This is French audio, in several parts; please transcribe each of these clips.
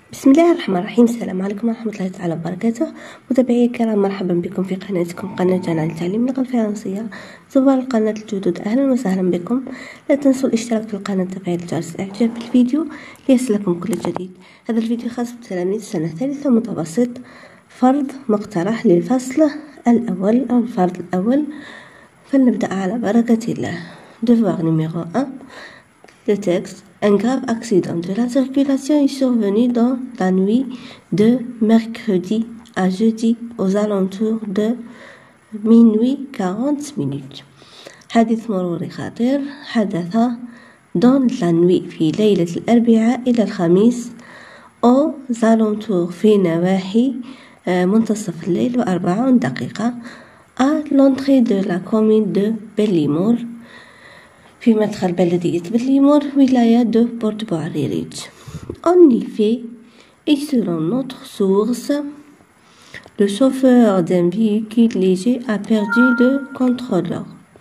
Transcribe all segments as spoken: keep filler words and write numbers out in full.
بسم الله الرحمن الرحيم. السلام عليكم ورحمة الله تعالى وبركاته. متابعي الكرام، مرحبا بكم في قناتكم قناة جنى لتعليم اللغة الفرنسية. زوار القناة الجدد أهلا وسهلا بكم. لا تنسوا الاشتراك في القناة وتفعيل جرس الإعجاب بالفيديو ليصلكم كل جديد. هذا الفيديو خاص بتلاميذ السنة الثالثة متوسط، فرض مقترح للفصل الأول أو الفرض الأول. فلنبدأ على بركة الله. Devoir numéro un. Le texte. Un grave accident de la circulation est survenu dans la nuit de mercredi à jeudi aux alentours de minuit quarante minutes. حادث مروري خطير حدث dans la nuit في ليلة الأربعاء إلى الخميس aux alentours في نواحي منتصف الليل وأربعون دقيقة à l'entrée de la commune de Belimour في مدخل بلدية بليمور ولاية دو بورت بوعريريج. En effet, et selon notre source, le chauffeur d'un véhicule léger a perdu le contrôleur.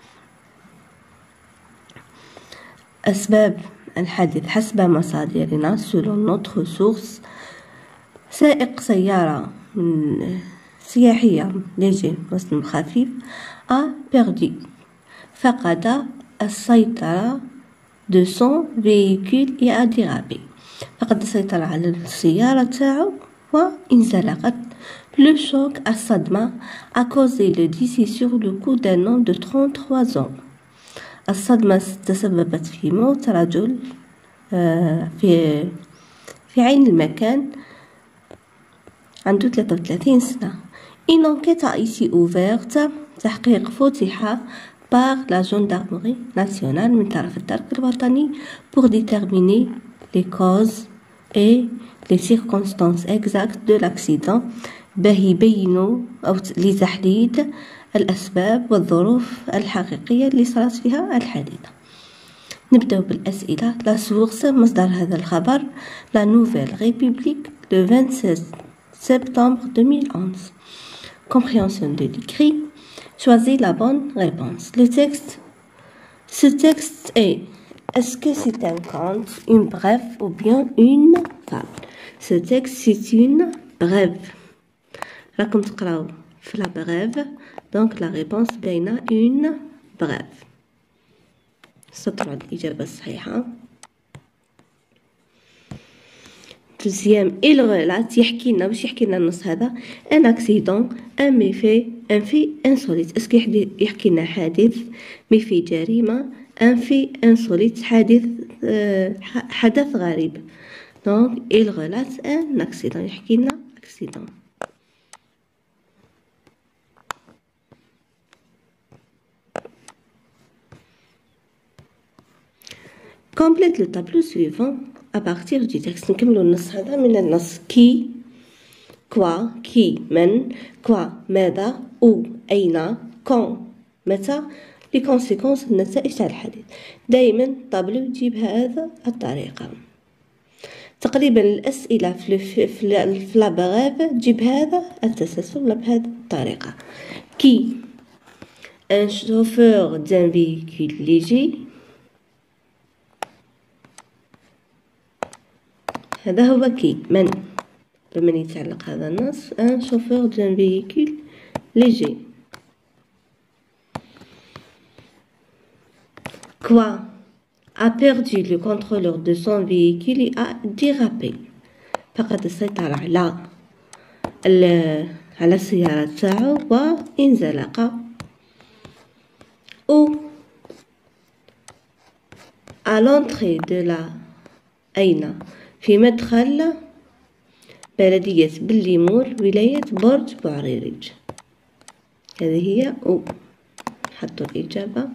أسباب الحادث حسب مصادرنا selon notre source، سائق سيارة سياحية léger وزن خفيف a perdu فقد السيطرة de son véhicule et a dérapé، فقد السيطرة على السيارة تاعو وانزلقت. le choc الصدمة a causé le décès sur le coup d'un homme de trente-trois ans. الصدمة تسببت في موت رجل في في عين المكان عنده ثلاثة وثلاثين سنة. une enquête a été ouverte، تحقيق فتح par la gendarmerie nationale من طرف الدرك الوطني pour déterminer les causes et les circonstances exactes de l'accident، باه يبينوا أو لتحديد الأسباب والظروف الحقيقية اللي صارت فيها الحادثة. نبدأ بالأسئلة. لا سورس مصدر هذا الخبر لا نوفيل ريبوبليك le vingt-sept septembre deux mille onze. compréhension de l'écrit. Choisis la bonne réponse. Le texte. Ce texte est: est-ce que c'est un conte, une brève ou bien une fable? Ce texte c'est une brève. راكم تقراو في la brève. donc la réponse بين une brève. سطروا الإجابة الصحيحة. deuxième il relate يحكي لنا باش يحكي لنا النص هذا un accident un méfait un fait insolite. اسكو يحكي لنا حادث ميفي جريمة un fait insolite حادث حدث غريب. donc il relate un accident يحكي لنا accident. complète le tableau suivant à partir du texte. نكملوا النص هذا من النص. كي كوا كي من كوا ماذا أو أين كون متى لي كونسيكونس النتائج تاع الحديث. دائما طابلو يجيب هذا الطريقة. تقريبا الأسئلة في في في لا بغيف تجيب هذا التسلسل بهذه الطريقة. كي un chauffeur d'un véhicule léger، هذا هو كي من بمن يتعلق هذا النص un chauffeur d'un véhicule léger. quoi a perdu le contrôleur de son véhicule et a dérapé، فقد السيطرة على على السيارة تاعو وانزلق. ou à l'entrée de la أين في مدخل بلدية بليمور ولاية بورت بوعريريج. هذه هي أو. حطوا الإجابة.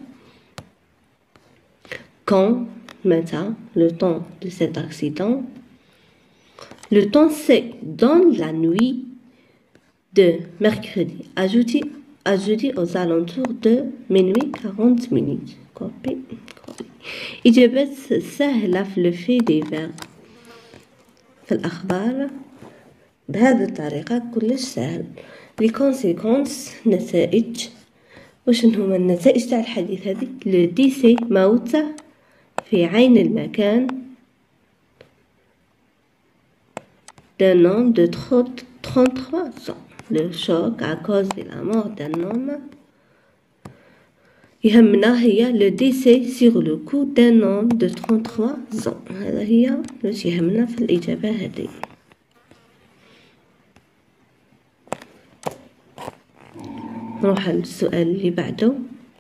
quand متى le temps de cet accident. le temps c'est dans la nuit de mercredi à jeudi à jeudi aux alentours de minuit quarante minutes. copy copy. إجابة سهلة في le fait divers في الأخبار بهذه الطريقة كلش سهل. لي كونسيكونس نتائج. وش هما النتائج تاع الحديث هذه؟ لو ديسي موت في عين المكان d'un homme de trente-trois ans. Le choc à cause de la mort d'un homme. يهمنا هي le décès sur le coup d'un homme de trente-trois ans. هذا هي باش يهمنا في الإجابة هذه. نروح للسؤال اللي بعده.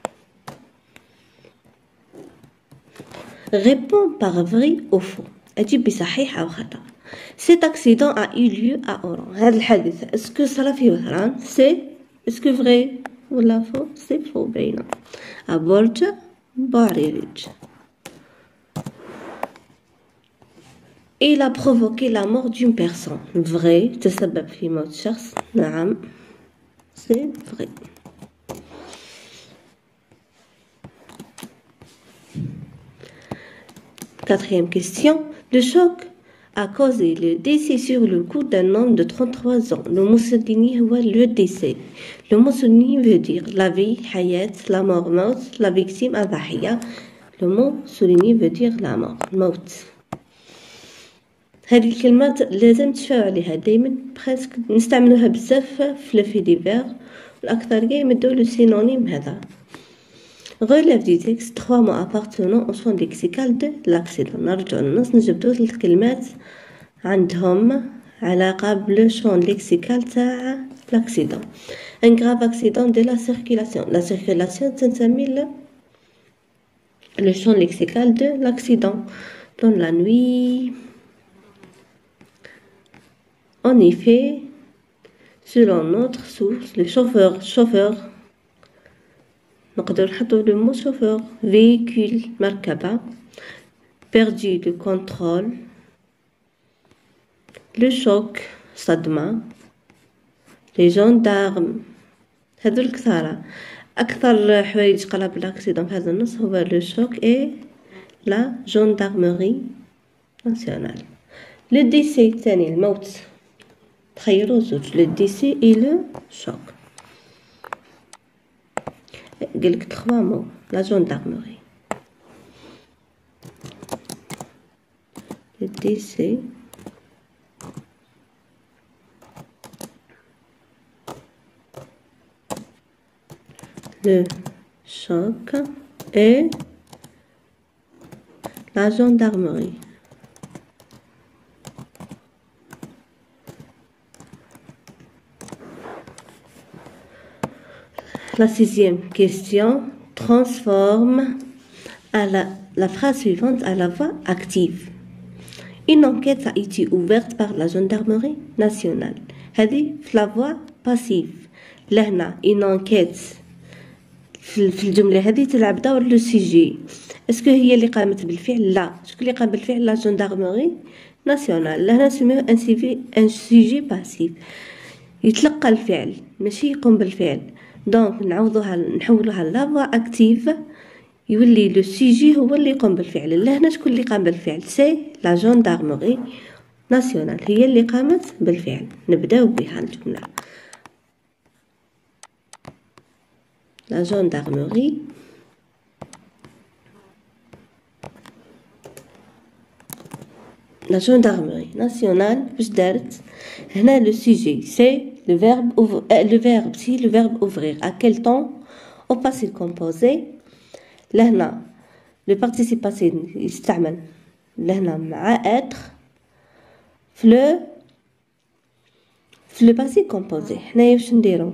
Réponds par vrai ou faux. أجيب بصحيح أو خطأ. Cet accident a eu lieu à Oran. هذا الحادث اسكو صرا في وهران؟ سي اسكو فري ولا فو؟ سي فو باينة. à برج باريريج. Il a provoqué la mort d'une personne. Vrai. تسبب في موت شخص. نعم. C'est vrai. Quatrième question. Le choc a causé le décès sur le coup d'un homme de trente-trois ans. Le mot souligné est le décès. Le mot souligné veut dire la vie, hayat, la mort, maut, la victime, adahia. Le mot souligné veut dire la mort, maut. هذه الكلمات لازم تشفاو عليها دايما بريسك نستعملوها بزاف في لو في ديفير والأكثرية يمدوا لو سينونيم هذا. Relève du texte trois mots appartenant au champ lexical de l'accident. نرجع للنص نجبدو الكلمات عندهم علاقة بالشون ليكسيكال تاع l'accident. Un grave accident de la circulation. La circulation تنسمي le champ lexical de l'accident. Dans la nuit. En effet, selon notre source, le chauffeur, chauffeur, نقدر نحطو le mot chauffeur, véhicule, مركبة, perdu le contrôle, le choc, صدمة, les gendarmes, هذو الكثارة. أكثر حوايج قرا بالأكسيدون في هذا النص هو le choc et la gendarmerie nationale. Le décès الثاني الموت. تخيلوا زوج le décès et le choc. قالك trois mots. La gendarmerie. Le décès. Le choc et la gendarmerie. La sixième question transforme à la, la phrase suivante à la voix active. Une enquête a été ouverte par la gendarmerie nationale. هذه في la voix passive. لهنا une enquête في الجملة هذه تلعب دور لو سيجي. اسكو هي اللي قامت بالفعل؟ لا. شكون اللي قام بالفعل؟ لا جندرمري ناسيونال. لهنا نسميوه ان سيفي ان سيجي باسيف. يتلقى الفعل ماشي يقوم بالفعل. دونك نعوضوها نحولوها لافوا اكتيف يولي لو سيجي هو اللي يقوم بالفعل. لهنا شكون اللي قام بالفعل؟ سي لا جندرمري ناسيونال هي اللي قامت بالفعل. نبداو بها الجملة. La gendarmerie la gendarmerie nationale باش دارت هنا le sujet c'est le verbe ouvrir euh, le verbe si le verbe ouvrir à quel temps au passé composé لهنا le participe passé يستعمل لهنا مع être في le في le passé composé. حنايا واش نديرو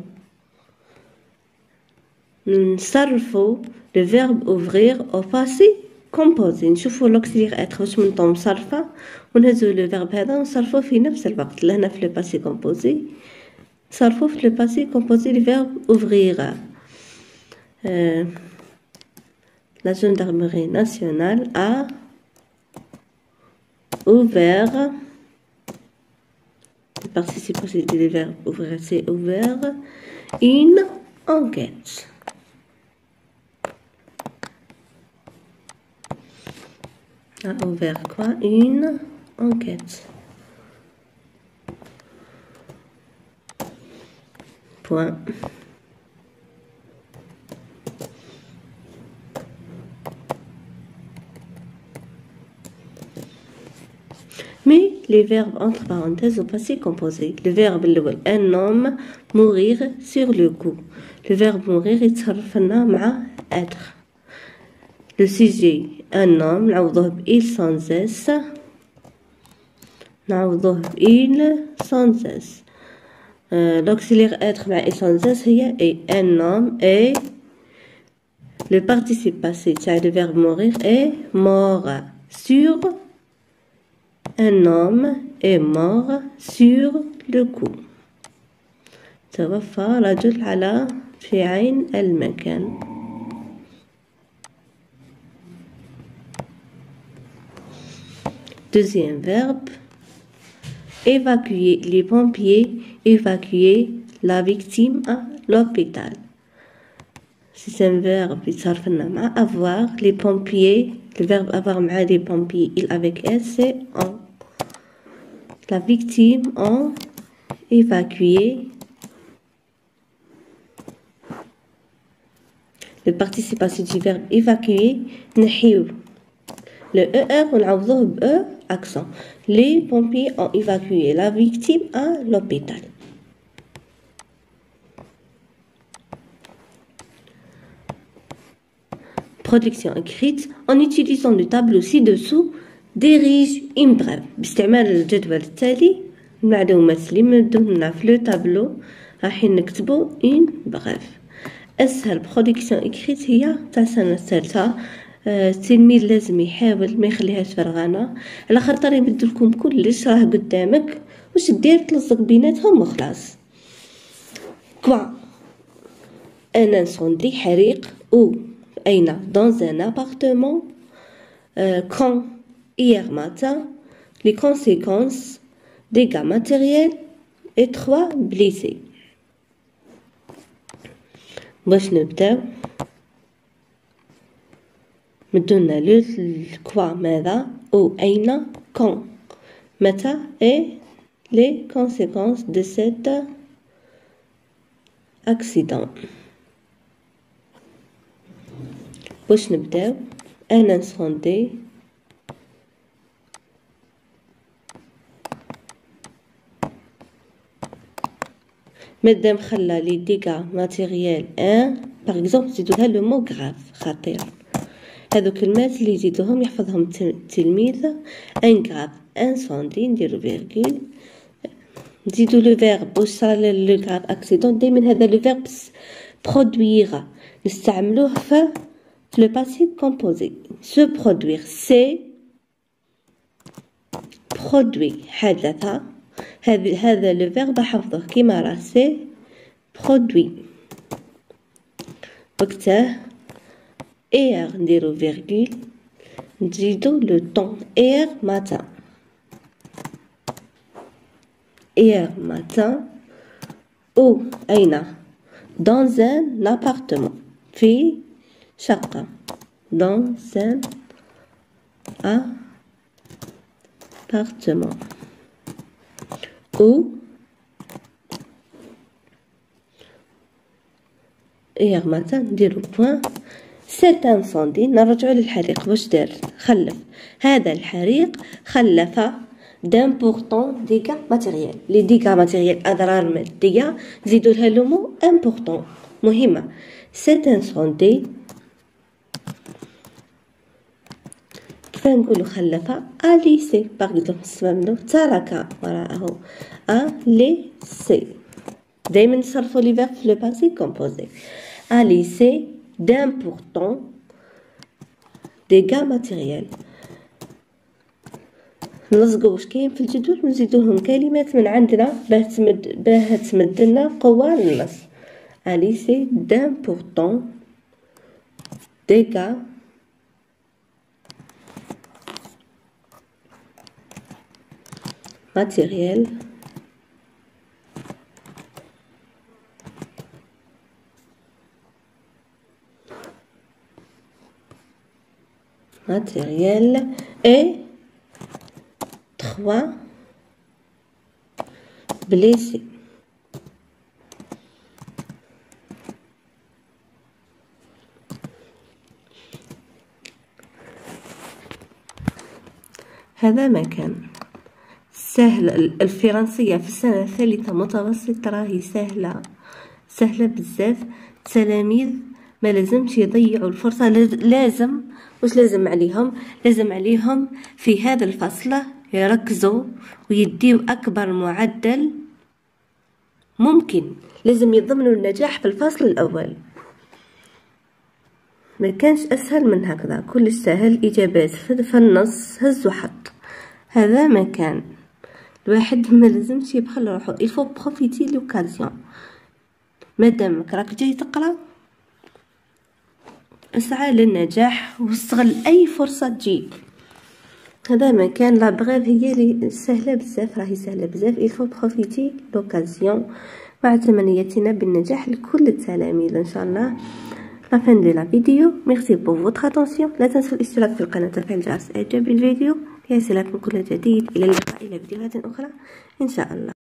نصرفو le verbe ouvrir au passé composé. نشوفو l'auxiliaire être واش من طون مصرفة ونهزو le verbe هذا ونصرفوه في نفس الوقت. لهنا في le passé composé نصرفوه في le passé composé le verbe ouvrir. euh, La gendarmerie nationale a ouvert le participe passé du verbe ouvrir c'est ouvert une enquête. A ouvert quoi? Une enquête. Point. Mais les verbes entre parenthèses au passé composé. Le verbe الأول un homme mourir sur le coup. Le verbe mourir يتصرف لنا مع être. Le sujet un homme نعوضوه ب il sans s. نعوضوه ب il sans s. euh, l'auxiliaire être مع il sans s هي est. Un homme est. Le participe passé تاع le verbe mourir est mort sur. Un homme est mort sur le coup. توفى رجل على في عين المكان. Deuxième verbe. Évacuer. Les pompiers évacuer la victime à l'hôpital. C'est un verbe يتصرف لنا مع avoir. Les pompiers. Le verbe avoir مع les pompiers il avec s c'est ont. La victime ont évacué. Le participe passé du verbe évacuer نحيو le er ونعوضوه ب e accent. Les pompiers ont évacué la victime à l'hôpital. Production écrite en utilisant le tableau ci-dessous. dirige une brève باستعمال الجدول التالي. المعلومات اللي مدونا في لو تابلو رايحين نكتبو une brève. اسهل برودكسيون اكريت هي تاع السنه الثالثه. التلميذ لازم يحاول ما يخليهاش فرغانه، على خاطر يمد لكم كلش راه قدامك، واش دير تلصق بيناتهم وخلاص. كوا ان انسوندي حريق او اين dans un appartement. euh, quand hier matin. Les conséquences dégâts matériels et trois blessés. باش نبداو مدونا لو كوا ماذا او اين quand متى et les conséquences de cet accident. باش نبداو un incendie. مادام خلا لي ديغا ماتيريال ان باغ اكزومبل نزيدولها لو مو غراف خطير. هادو كلمات اللي يزيدوهم يحفظهم التلميذ. ان غراف انسوندي نديرو فيرغول نزيدو لو فيرب واش صار لو غراف اكسيدون. دايما هذا لو فيرب برودوير نستعملوه في لو باسي كومبوزي. سو برودوير سي برودوي حدث. هذا لو فيرب حفظه كيما راه سي برودوي. وقتاه اير نديرو فيرغول نزيدو لو طون. اير ماتان اير ماتان او اين dans un appartement في شقة. dans un appartement ou hier matin نديرو بوان. cet incendie نرجعو للحريق واش دار خلف. هذا الحريق خلف d'importants dégâts matériels. les dégâts matériels أضرار مادية نزيدو لها لو مو important مهمة. cet incendie كيف نقولو خلف à laisser باغ اكزومبل نستعملو ترك وراءه à laisser. دايما نصرفو لي فيرب في لو باسي كومبوزي. à laisser d'importants dégâts matériels. نلصقو واش كاين في الجدول ونزيدوهم كلمات من عندنا باه تمد باه تمد لنا قوة للنص. à laisser d'importants dégâts matériels matériels et trois blessés. هذا مكان سهل. الفرنسية في السنة الثالثة متوسط راهي سهلة سهلة بزاف. التلاميذ ما لازمش يضيعوا الفرصة، لازم واش لازم عليهم لازم عليهم في هذا الفصل يركزوا ويديو أكبر معدل ممكن. لازم يضمنوا النجاح في الفصل الأول، ما كانش أسهل من هكذا. كلش سهل، إجابات في النص هز وحط. هذا ما كان الواحد ما لازمش يبخل روحو، il faut profiter l'occasion. مادامك راك جاي تقرا اسعى للنجاح واستغل اي فرصه تجيك. هذا ما كان. لا بغيف هي اللي سهله بزاف، راهي سهله بزاف. il faut profiter l'occasion. مع تمنياتنا بالنجاح لكل التلاميذ ان شاء الله. لا فين دو لا فيديو. ميرسي بور فوتر اتونسيون. لا تنسوا الاشتراك في القناه وتفعيل جرس اعجاب الفيديو ليصلكم كل جديد. الى اللقاء الى فيديوهات اخرى ان شاء الله.